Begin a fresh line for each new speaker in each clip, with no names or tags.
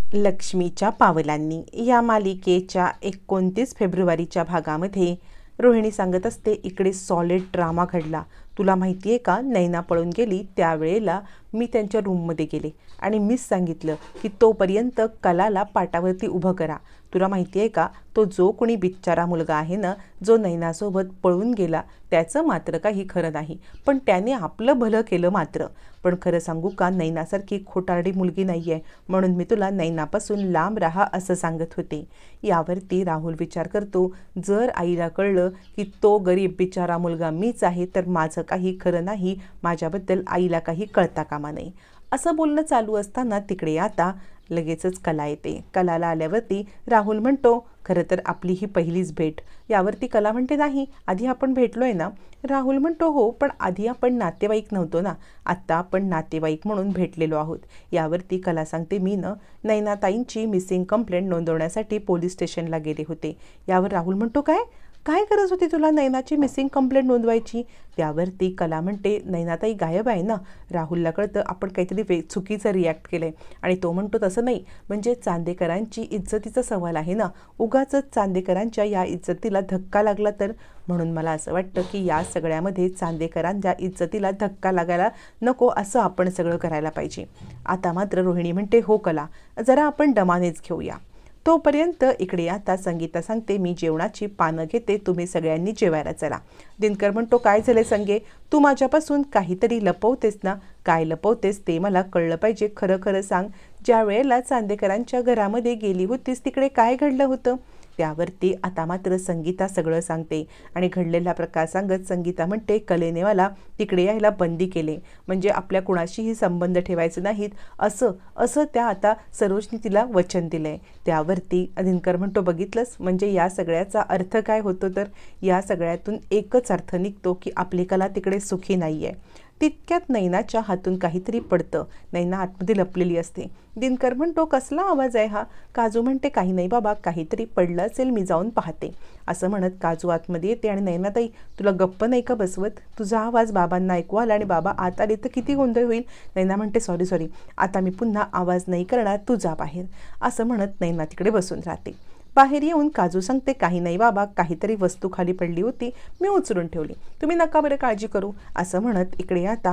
लक्ष्मीच्या पावलांनी या मालिकेच्या 29 फेब्रुवारीच्या भागामध्ये रोहिणी सांगत असते, इकडे सॉलिड ड्रामा घडला. तुला माहिती आहे का, नैना पळून गेली त्यावेळेला मी त्यांच्या रूममध्ये गेले आणि मीच सांगितलं की तोपर्यंत कलाला पाटावरती उभं करा. तुला माहिती आहे का, तो जो कोणी बिचारा मुलगा आहे ना, जो नैनासोबत पळून गेला, त्याचं मात्र काही खरं नाही, पण त्याने आपलं भलं केलं मात्र. पण खरं सांगू का, नैनासारखी खोटारडी मुलगी नाही आहे, म्हणून मी तुला नैनापासून लांब राहा असं सांगत होते. यावरती राहुल विचार करतो, जर आईला कळलं की तो गरीब बिचारा मुलगा मीच आहे तर माझं काही खरं नाही, माझ्याबद्दल आईला काही कळता कामा नये. असं बोलणं चालू असताना तिकडे आता लगेचच कला येते. कलाला आल्यावरती राहुल म्हणतो, खरं तर आपली ही पहिलीच भेट. यावरती कला म्हणते, नाही आधी आपण भेटलोय ना. राहुल म्हणतो, हो पण आधी आपण नातेवाईक नव्हतो ना, आत्ता आपण नातेवाईक म्हणून भेटलेलो आहोत. यावरती कला सांगते, मी नैनाताईंची मिसिंग कंप्लेंट नोंदवण्यासाठी पोलीस स्टेशनला गेले होते. यावर राहुल म्हणतो, काय काय गरज होती तुला नैनाची मिसिंग कंप्लेंट नोंदवायची. त्यावरती कला म्हणते, नैनाताई गायब आहे ना. राहुलला कळतं आपण काहीतरी चुकीचं रिॲक्ट केलं आहे आणि तो म्हणतो, तसं नाही, म्हणजे चांदेकरांची इज्जतीचा सवाल आहे ना, उगाचच चांदेकरांच्या या इज्जतीला धक्का लागला तर. म्हणून मला असं वाटतं की या सगळ्यामध्ये चांदेकरांच्या इज्जतीला धक्का लागायला नको, असं आपण सगळं करायला पाहिजे. आता मात्र रोहिणी म्हणते, हो कला, जरा आपण दमानेच घेऊया. तोपर्यंत इकडे आता संगीता सांगते, मी जेवणाची पानं घेते, तुम्ही सगळ्यांनी जेवायला चला. दिनकर म्हणतो, काय झाले संगे, तू माझ्यापासून काहीतरी लपवतेस ना. काय लपवतेस ते मला कळलं पाहिजे, खरं खरं सांग. ज्या वेळेला चांदेकरांच्या घरामध्ये गेली होतीस तिकडे काय घडलं होतं. त्यावरती आता मात्र संगीता सगळं सांगते आणि घडलेला प्रकार सांगत संगीता म्हणते, कलेने मला तिकडे यायला बंदी केले, म्हणजे आपल्या कुणाशीही संबंध ठेवायचे नाहीत असं असं त्या आता सरोजनी तिला वचन दिलंय. त्यावरती दिनकर म्हणतो, बघितलंस, म्हणजे या सगळ्याचा अर्थ काय होतो, तर या सगळ्यातून एकच अर्थ निघतो की आपली कला तिकडे सुखी नाही आहे. तितक्यात नैनाच्या हातून काहीतरी पडतं. नैना आतमध्ये लपलेली असते. दिनकर म्हणतो, कसला आवाज आहे हा. काजू म्हणते, काही नाही बाबा, काहीतरी पडलं असेल, मी जाऊन पाहते. असं म्हणत काजू आतमध्ये येते आणि नैनाताई, तुला गप्प नाही का बसवत, तुझा आवाज बाबांना ऐकू आला आणि बाबा आत आले तर किती गोंधळ होईल. नैना म्हणते, सॉरी, आता मी पुन्हा आवाज नाही करणार, तू जा बाहेर. असं म्हणत नैना तिकडे बसून राहते. बाहेर येऊन काजू सांगते, काही नाही बाबा, काहीतरी वस्तू खाली पडली होती, मी उचलून ठेवली, तुम्ही नका बरं काळजी करू. असं म्हणत इकडे आता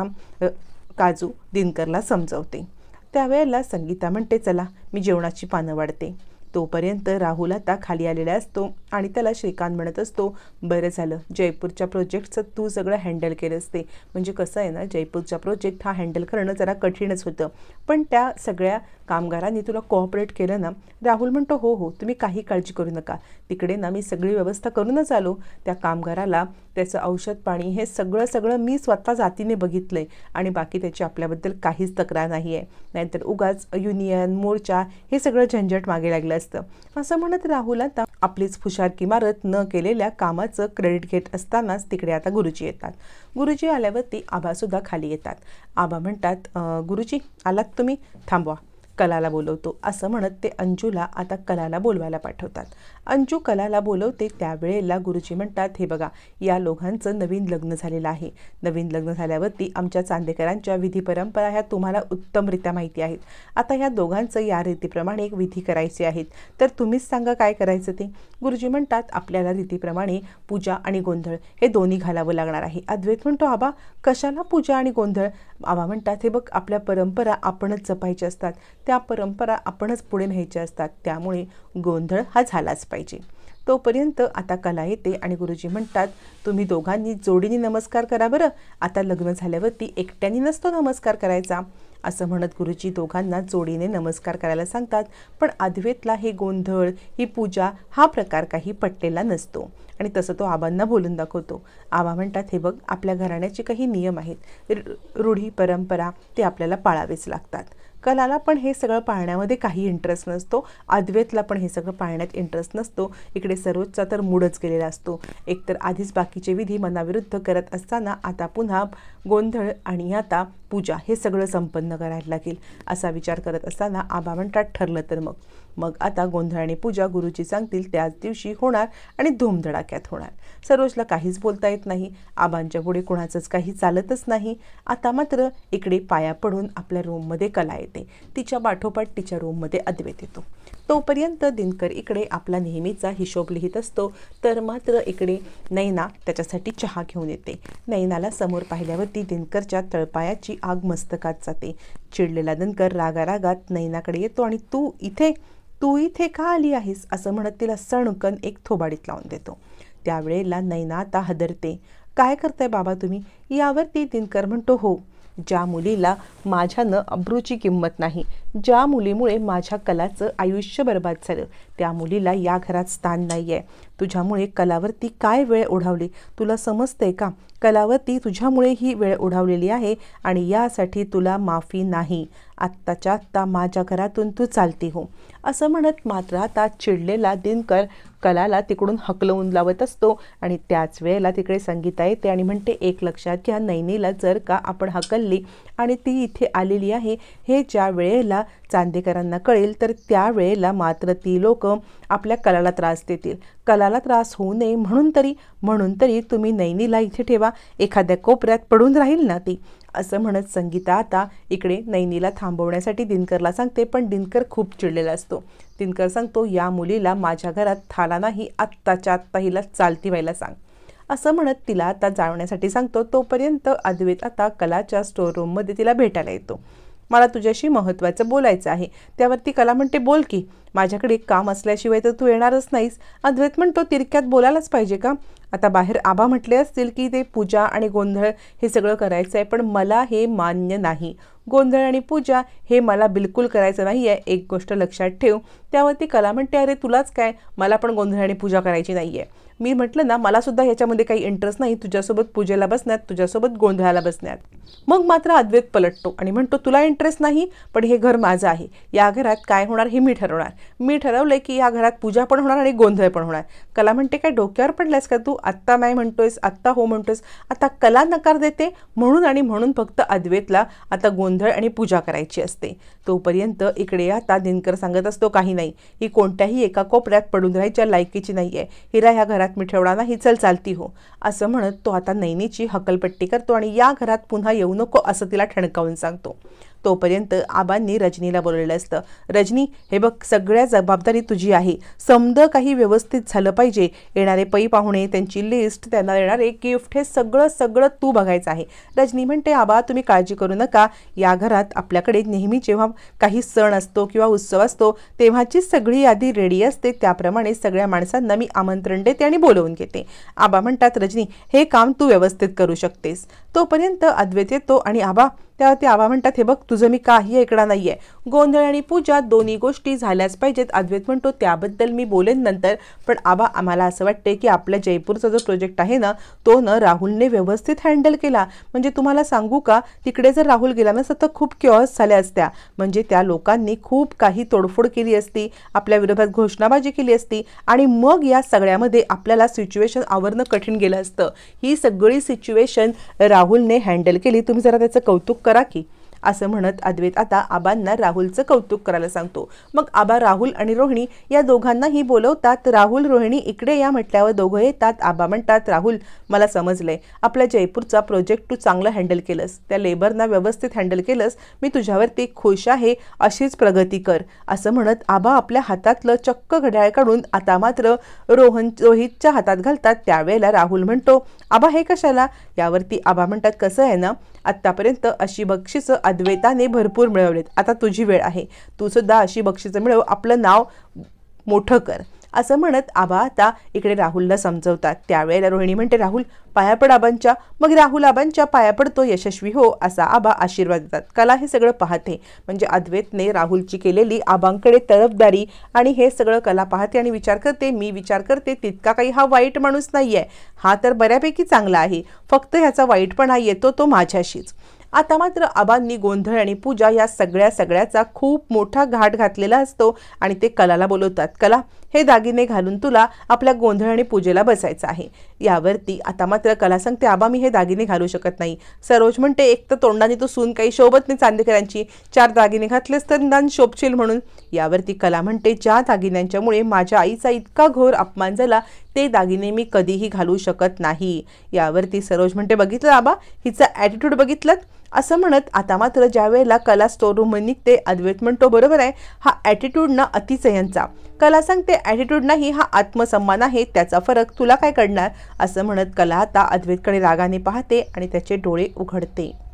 काजू दिनकरला समजवते. त्यावेळेला संगीता म्हणते, चला मी जेवणाची पानं वाढते. तोपर्यंत राहुल आता खाली आलेला असतो आणि त्याला श्रीकांत म्हणत असतो, बरं झालं जयपूरच्या प्रोजेक्टचं तू सगळं हँडल केलं असते. म्हणजे कसं आहे ना, जयपूरचा प्रोजेक्ट हा हँडल करणं जरा कठीणच होतं, पण त्या सगळ्या कामगारांनी तुला कोऑपरेट केलं ना. राहुल म्हणतो, हो तुम्ही काही काळजी करू नका, तिकडे ना मी सगळी व्यवस्था करूनच आलो. त्या कामगाराला त्याचं औषध पाणी हे सगळं मी स्वतः जातीने बघितलं आहे आणि बाकी त्याची आपल्याबद्दल काहीच तक्रार नाही आहे. नाहीतर उगाच युनियन मोर्चा हे सगळं झंझट मागे लागलं असतं. असं म्हणत राहुल आता आपलीच फुशारकी मारत न केलेल्या कामाचं क्रेडिट घेत असतानाच तिकडे आता गुरुजी येतात. गुरुजी आल्यावरती आबासुद्धा खाली येतात. आबा म्हणतात, गुरुजी आलात तुम्ही, थांबवा, कलाला बोलवतो. असं म्हणत ते अंजूला आता कलाला बोलवायला पाठवतात. अंजू कलाला बोलवते. त्यावेळेला गुरुजी म्हणतात, हे बघा, या लोकांचं नवीन लग्न झालेलं आहे. नवीन लग्न झाल्यावरती आमच्या चांदेकरांच्या विधी परंपरा ह्या तुम्हाला उत्तमरित्या माहिती आहेत. आता ह्या दोघांचं या रीतीप्रमाणे एक विधी करायचे आहेत, तर तुम्हीच सांगा काय करायचं ते. गुरुजी म्हणतात, आपल्याला रीतीप्रमाणे पूजा आणि गोंधळ हे दोन्ही घालावं लागणार आहे. अद्वैत म्हणतो, आबा कशाला पूजा आणि गोंधळ. आबा म्हणतात, हे बघ, आपल्या परंपरा आपणच जपायच्या असतात, त्या परंपरा आपणच पुढे न्यायच्या असतात, त्यामुळे गोंधळ हा झालाच पाहिजे. तोपर्यंत आता कला येते आणि गुरुजी म्हणतात, तुम्ही दोघांनी जोडीने नमस्कार करा बरं, आता लग्न झाल्यावरती एकट्याने नसतो नमस्कार करायचा. असं म्हणत गुरुजी दोघांना जोडीने नमस्कार करायला सांगतात. पण अद्वैतला हे गोंधळ, ही पूजा हा प्रकार काही पटलेला नसतो आणि तसं तो आबांना बोलून दाखवतो. आबा म्हणतात, हे बघ, आपल्या घराण्याचे काही नियम आहेत, रूढी परंपरा ते आपल्याला पाळावेच लागतात. कलाला पण हे सगळं पाळण्यामध्ये काही इंटरेस्ट नसतो. अद्वैतला पण हे सगळं पाळण्यात इंटरेस्ट नसतो. इकडे सरोजचा तर मूडच गेलेला असतो. एकतर आधीच बाकीचे विधी मनाविरुद्ध करत असताना आता पुन्हा गोंधळ आणि आता पूजा हे सगळं संपन्न करायला लागेल असा विचार करत असताना आबा म्हणतात, ठरलं तर मग मग आता गोंधळ आणि पूजा गुरुजी सांगतील त्याच दिवशी होणार आणि धूमधडाक्यात होणार. सरोजला काहीच बोलता येत नाही. आबांच्या पुढे कुणाचंच काही चालतच नाही. आता मात्र इकडे पाया पडून आपल्या रूममध्ये कला येते. तिच्या पाठोपाठ तिच्या रूममध्ये अद्वैत येतो. तोपर्यंत दिनकर इकडे आपला नेहमीचा हिशोब लिहित असतो. तर मात्र इकडे नैना त्याच्यासाठी चहा घेऊन येते. नैनाला समोर पाहिल्यावरती दिनकरच्या तळपायाची आग मस्तकात जाते. चिडलेला दिनकर रागारागात नैनाकडे येतो आणि तू इथे का आली आहेस असं म्हणत तिला सणकन एक थोबाडीत लावून देतो. त्यावेळेला नैना आता हदरते. काय करताय बाबा तुम्ही? यावरती दिनकर म्हणतो, हो, ज्या मुलीला माझ्यानं अब्रूची किंमत नाही, ज्या मुलीमुळे माझ्या कलाचं आयुष्य बर्बाद झालं, त्या मुलीला या घरात स्थान नाही आहे. तुझ्यामुळे कलावरती काय वेळ ओढावली तुला समजतंय का? कलावरती तुझ्यामुळे ही वेळ ओढावलेली आहे आणि यासाठी तुला माफी नाही. आत्ताच्या आत्ता माझ्या घरातून तू चालती हो असं म्हणत मात्र आता चिडलेला दिनकर कलाला तिकडून हकलवून लावत असतो. आणि त्याच वेळेला तिकडे संगीता येते आणि म्हणते, एक लक्षात घ्या, नैनीला जर का आपण हकलली आणि ती इथे आलेली आहे हे ज्या वेळेला चांदेकरांना कळेल तर त्यावेळेला मात्र ती लोक आपल्या कलाला त्रास देतील. कलाला त्रास होऊ नये म्हणून तरी तुम्ही नैनीला इथे ठेवा, एखाद्या कोपऱ्यात पडून राहील ना ती असं म्हणत संगीता आता इकडे नैनीला थांबवण्यासाठी दिनकरला सांगते. पण दिनकर खूप चिडलेला असतो. दिनकर सांगतो, या मुलीला माझ्या घरात थाला नाही, आत्ताच्या आत्ता हिला चालती व्हायला सांग असं म्हणत तिला आता जाळण्यासाठी सांगतो. तोपर्यंत अद्वैत आता कलाच्या स्टोर रूममध्ये तिला भेटायला येतो. मला तुझ्याशी महत्त्वाचं बोलायचं आहे. त्यावरती कला म्हणते, बोल की, माझ्याकडे काम असल्याशिवाय तर तू येणारच नाहीस. अद्वैत म्हणतो, तिरक्यात बोलायलाच पाहिजे का? आता बाहेर आबा म्हटले असतील की ते पूजा आणि गोंधळ हे सगळं करायचं आहे, पण मला हे मान्य नाही. गोंधळ आणि पूजा हे मला बिलकुल करायचं नाही आहे, एक गोष्ट लक्षात ठेव. त्यावरती कला म्हणते, अरे तुलाच काय, मला पण गोंधळ आणि पूजा करायची नाही आहे. मी म्हटलं ना, मलासुद्धा ह्याच्यामध्ये काही इंटरेस्ट नाही तुझ्यासोबत पूजेला बसण्यात, तुझ्यासोबत गोंधळाला बसण्यात. मग मात्र अद्वैत पलटतो आणि म्हणतो, तुला इंटरेस्ट नाही, पण हे घर माझं आहे. या घरात काय होणार हे मी ठरवणार. मी ठरवलंय की या घरात पूजा पण होणार आणि गोंधळ पण होणार. कला म्हणते, काय डोक्यावर पडलायस का तू? आत्ता नाही म्हणतोयस, आत्ता हो म्हणतोयस. आता कला नकार देते म्हणून फक्त अद्वैतला आता गोंधळ आणि पूजा करायची असते. तोपर्यंत इकडे आता दिनकर सांगत असतो, काही नाही, ही कोणत्याही एका कोपऱ्यात पडून राहायच्या लायकीची नाही आहे. हिरा ह्या घरात मी ठेवणार नाही, चल चालती हो असं म्हणत तो आता नैनीची हकलपट्टी करतो आणि या घरात पुन्हा येऊ नको असं तिला ठणकावून सांगतो. तोपर्यंत आबांनी रजनीला बोललेलं असतं. रजनी, हे बघ, सगळ्या जबाबदारी तुझी आहे. समद काही व्यवस्थित झालं पाहिजे. येणारे पै पाहुणे, त्यांची लिस्ट, त्यांना देणारे गिफ्ट, हे सगळं तू बघायचं आहे. रजनी म्हणते, आबा तुम्ही काळजी करू नका. या घरात आपल्याकडे नेहमी जेव्हा काही सण असतो किंवा उत्सव असतो तेव्हाची सगळी यादी रेडी असते. त्याप्रमाणे सगळ्या माणसांना मी आमंत्रण देते आणि बोलवून घेते. आबा म्हणतात, रजनी हे काम तू व्यवस्थित करू शकतेस. तोपर्यंत अद्वैत येतो आणि आबा त्यावरती आबा म्हणतात, हे बघ, तुझं मी काही ऐकणार नाहीये. गोंधळ आणि पूजा दोन्ही गोष्टी झाल्याच पाहिजेत. अद्वैत म्हणतो, त्याबद्दल मी बोलेन नंतर, पण आबा आम्हाला असं वाटते की आपल्या जयपूरचा जो प्रोजेक्ट आहे ना तो राहुलने व्यवस्थित हँडल केला. म्हणजे तुम्हाला सांगू का, तिकडे जर राहुल गेला नसता तर खूप क्यॉस झाल्या असत्या. म्हणजे त्या लोकांनी खूप काही तोडफोड केली असती, आपल्या विरोधात घोषणाबाजी केली असती आणि मग या सगळ्यामध्ये आपल्याला सिच्युएशन आवरणं कठीण गेलं असतं. ही सगळी सिच्युएशन राहुलने हँडल केली. तुम्ही जरा त्याचं कौतुक करा की असं म्हणत अद्वैत आता आबांना राहुलचं कौतुक करायला सांगतो. मग आबा राहुल आणि रोहिणी या दोघांनाही बोलवतात. राहुल रोहिणी इकडे या म्हटल्यावर दोघं येतात. आबा म्हणतात, राहुल मला समजलंय, आपल्या जयपूरचा प्रोजेक्ट तू चांगलं हँडल केलंस, त्या लेबरना व्यवस्थित हँडल केलंस, मी तुझ्यावरती खुश आहे, अशीच प्रगती कर असं म्हणत आबा आपल्या हातातलं चक्क घड्याळ काढून आता मात्र रोहितच्या हातात घालतात. त्यावेळेला राहुल म्हणतो, आबा हे कशाला? यावरती आबा म्हणतात, कसं आहे ना, आत्तापर्यंत अशी बक्षिसं अद्वैताने भरपूर मिळवलेत, आता तुझी वेळ आहे, तू सुद्धा अशी बक्षिसं मिळव, आपलं नाव मोठं कर असं म्हणत आबा आता इकडे राहुलला समजवतात. त्यावेळेला रोहिणी म्हणते, राहुल पाया पड आबांच्या. मग राहुल आबांच्या पाया पडतो. यशस्वी हो असा आबा आशीर्वाद देतात. कला हे सगळं पाहते, म्हणजे अद्वैतने राहुलची केलेली आबांकडे तरफदारी आणि हे सगळं कला पाहते आणि विचार करते, मी विचार करते तितका काही हा वाईट माणूस नाहीये, हा तर बऱ्यापैकी चांगला आहे, फक्त ह्याचा वाईटपणा येतो तो माझ्याशीच. आता मात्र आबांनी गोंधळ आणि पूजा या सगळ्याचा खूप मोठा घाट घातलेला असतो आणि ते कलाला बोलवतात. कला, हे दागिने घालून तुला आपल्या गोंधळ आणि पूजेला बसायचं आहे. यावरती आता मात्र कला सांगते, आबा मी हे दागिने घालू शकत नाही. सरोज म्हणते, एक तर तोंडाने तू सून काही शोभत नाही चांदेकरांची, 4 दागिने घातलेस तर निदान शोभशील म्हणून. यावरती कला म्हणते, ज्या दागिन्यांच्यामुळे माझ्या आईचा इतका घोर अपमान झाला ते दागिने मी कधीही घालू शकत नाही. यावरती सरोज म्हणते, बघितलं आबा, हिचा ॲटिट्यूड बघितलं. असं म्हणत आता मात्र ज्या वेळेला कला स्टोअररूममध्ये निघते, अद्वैत म्हणतो, बरोबर आहे, हा ॲटिट्यूड ना अतिच आहे यांचा. कला सांगते, ॲटिट्यूड नाही, हा आत्मसन्मान आहे, त्याचा फरक तुला काय कळणार. असं म्हणत कला आता अद्वैतकडे रागाने पाहते आणि त्याचे डोळे उघडते.